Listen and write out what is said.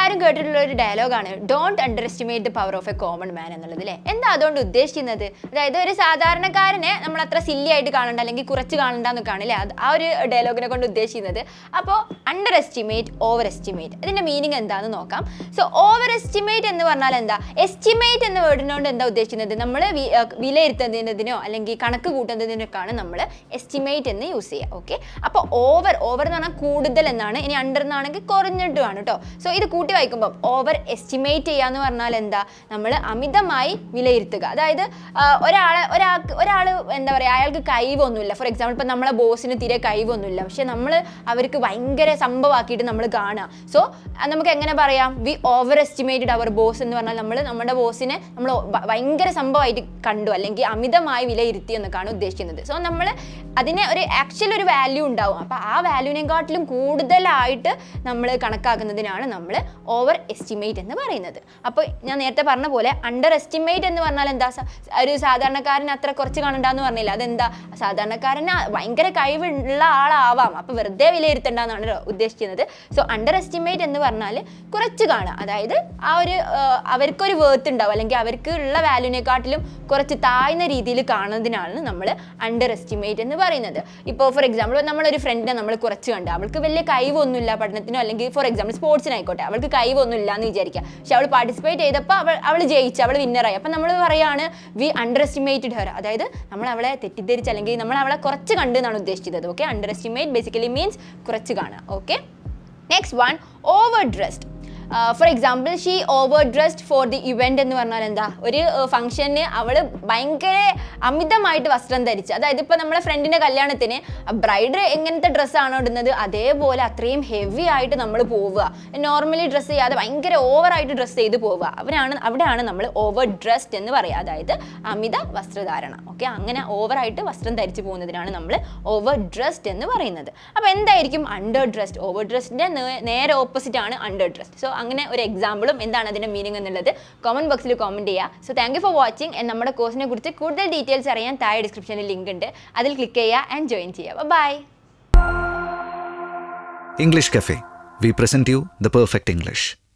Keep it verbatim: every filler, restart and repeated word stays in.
എല്ലാവരും കേട്ടിട്ടുള്ള ഒരു ഡയലോഗാണ് don't underestimate the power of a common man എന്നുള്ളത് അല്ലേ. എന്താ അതുകൊണ്ട് ഉദ്ദേശിക്കുന്നത്? അതായത് ഒരു സാധാരണക്കാരനെ നമ്മൾ അത്ര സില്ലി ആയിട്ട് കാണണ്ട അല്ലെങ്കിൽ കുറച്ച് കാണണ്ടെന്നൊക്കെയാണ് അല്ലേ ആ ഒരു ഡയലോഗിനെ കൊണ്ട് ഉദ്ദേശിക്കുന്നത്. അപ്പോൾ അണ്ടർ എസ്റ്റിമേറ്റ്, ഓവർ എസ്റ്റിമേറ്റ്, ഇതിൻ്റെ മീനിങ് എന്താണെന്ന് നോക്കാം. സോ ഓവർ എസ്റ്റിമേറ്റ് എന്ന് പറഞ്ഞാൽ എന്താ? എസ്റ്റിമേറ്റ് എന്ന വേർഡിനോട് എന്താ ഉദ്ദേശിക്കുന്നത്? നമ്മൾ വിലയിരുത്തുന്നതിനോ അല്ലെങ്കിൽ കണക്ക് കൂട്ടുന്നതിനൊക്കെയാണ് നമ്മൾ എസ്റ്റിമേറ്റ് എന്ന് യൂസ് ചെയ്യുക. ഓക്കെ, അപ്പോൾ ഓവർ ഓവർ എന്ന് പറഞ്ഞാൽ കൂടുതൽ എന്നാണ്. ഇനി അണ്ടർ എന്നാണെങ്കിൽ കുറഞ്ഞിട്ടുമാണ് കേട്ടോ. സോ ഇത് കൂട്ടി വായിക്കുമ്പോൾ ഓവർ എസ്റ്റിമേറ്റ് ചെയ്യുക എന്ന് പറഞ്ഞാൽ എന്താ? നമ്മൾ അമിതമായി വിലയിരുത്തുക. അതായത് ഒരാളെ ഒരാൾക്ക് ഒരാൾ എന്താ പറയുക, അയാൾക്ക് കഴിവൊന്നുമില്ല. ഫോർ എക്സാമ്പിൾ ഇപ്പം നമ്മളെ ബോസിന് തീരെ കഴിവൊന്നുമില്ല, പക്ഷെ നമ്മൾ അവർക്ക് ഭയങ്കര സംഭവമാക്കിയിട്ട് നമ്മൾ കാണുക. സോ നമുക്ക് എങ്ങനെ പറയാം? We overestimated our boss എന്ന് പറഞ്ഞാൽ നമ്മൾ നമ്മുടെ ബോസിനെ നമ്മൾ ഭയങ്കര സംഭവമായിട്ട് കണ്ടു അല്ലെങ്കിൽ അമിതമായി വിലയിരുത്തി എന്നൊക്കെയാണ് ഉദ്ദേശിക്കുന്നത്. സോ നമ്മൾ അതിനെ ഒരു ആക്ച്വൽ ഒരു വാല്യൂ ഉണ്ടാവും. അപ്പോൾ ആ വാല്യൂവിനെക്കാട്ടിലും കൂടുതലായിട്ട് നമ്മൾ കണക്കാക്കുന്നതിനാണ് നമ്മൾ ഓവർ എസ്റ്റിമേറ്റ് എന്ന് പറയുന്നത്. അപ്പോൾ ഞാൻ നേരത്തെ പറഞ്ഞ പോലെ അണ്ടർ എസ്റ്റിമേറ്റ് എന്ന് പറഞ്ഞാൽ എന്താ? ഒരു സാധാരണക്കാരന് അത്ര കുറച്ച് കാണണ്ടെന്ന് പറഞ്ഞില്ല. അതെന്താ? സാധാരണക്കാരന് ഭയങ്കര കഴിവുള്ള ആളാവാം, അപ്പോൾ വെറുതെ വിലയിരുത്തേണ്ടെന്നാണ് ഉദ്ദേശിക്കുന്നത്. സോ അണ്ടർ എസ്റ്റിമേറ്റ് എന്ന് പറഞ്ഞാൽ കുറച്ച് കാണുക, അതായത് ആ ഒരു അവർക്കൊരു വേർത്ത് ഉണ്ടാവും അല്ലെങ്കിൽ അവർക്ക് ഉള്ള വാല്യൂവിനെക്കാട്ടിലും കുറച്ച് താഴ്ന്ന രീതിയിൽ കാണുന്നതിനാണ് നമ്മൾ അണ്ടർ എസ്റ്റിമേറ്റ് എന്ന് പറയുന്നത്. ഇപ്പോൾ ഫോർ എക്സാമ്പിൾ നമ്മളൊരു ഫ്രണ്ടിനെ നമ്മൾ കുറച്ച് കണ്ട്, അവൾക്ക് വലിയ കഴിവൊന്നുമില്ല പഠനത്തിനോ അല്ലെങ്കിൽ ഫോർ എക്സാമ്പിൾ സ്പോർട്സിനായിക്കോട്ടെ, അവൾക്ക് കഴിവൊന്നുമില്ല എന്ന് വിചാരിക്കുക. പക്ഷെ അവൾ പാർട്ടിസിപ്പേറ്റ് ചെയ്തപ്പോൾ അവൾ അവൾ ജയിച്ചു, അവൾ വിന്നറായി. അപ്പം നമ്മൾ പറയാണ് വി അണ്ടർ എസ്റ്റിമേറ്റഡ് ഹെർ, അതായത് നമ്മൾ അവളെ തെറ്റിദ്ധരിച്ച് അല്ലെങ്കിൽ നമ്മൾ അവളെ കുറച്ച് കണ്ട് എന്നാണ് ഉദ്ദേശിച്ചത്. Okay, underestimate basically means കുറച്ച് കാണുക. Okay, next one overdressed. For example she overdressed for the event എന്ന് പറഞ്ഞാൽ എന്താ? ഒരു ഫംഗ്ഷന് അവൾ ഭയങ്കര അമിതമായിട്ട് വസ്ത്രം ധരിച്ച്, അതായത് ഇപ്പോൾ നമ്മളെ ഫ്രണ്ടിൻ്റെ കല്യാണത്തിന് ബ്രൈഡ് എങ്ങനത്തെ ഡ്രസ്സാണോ ഇടുന്നത് അതേപോലെ അത്രയും ഹെവി ആയിട്ട് നമ്മൾ പോവുക. നോർമലി ഡ്രസ്സ് ചെയ്യാതെ ഭയങ്കര ഓവറായിട്ട് ഡ്രസ്സ് ചെയ്ത് പോവുക. അവരാണ് അവിടെയാണ് നമ്മൾ ഓവർ ഡ്രസ്ഡ് എന്ന് പറയുക, അതായത് അമിത വസ്ത്രധാരണ. ഓക്കെ, അങ്ങനെ ഓവറായിട്ട് വസ്ത്രം ധരിച്ച് പോകുന്നതിനാണ് നമ്മൾ ഓവർ ഡ്രസ്ഡ് എന്ന് പറയുന്നത്. അപ്പോൾ എന്തായിരിക്കും അണ്ടർ ഡ്രസ്ഡ്? ഓവർ ഡ്രസ്ഡിൻ്റെ നേരെ ഓപ്പോസിറ്റ് ആണ് അണ്ടർ ഡ്രസ്ഡ്. സോ അങ്ങനെ ഒരു എക്സാമ്പിളും എന്താണ് അതിൻ്റെ മീനിങ് എന്നുള്ളത് കമൻറ്റ് ബോക്സിൽ കമൻറ്റ് ചെയ്യുക. So thank you for watching. നമ്മുടെ കോഴ്സിനെ കുറിച്ച് കൂടുതൽ ഡീറ്റെയിൽസ് അറിയാൻ താഴെ ഡിസ്ക്രിപ്ഷനിൽ ലിങ്ക് ഉണ്ട്, അതിൽ ക്ലിക്ക് ചെയ്യുക ആൻഡ് ജോയിൻ ചെയ്യുക. Bye. English Cafe. We present you the perfect English.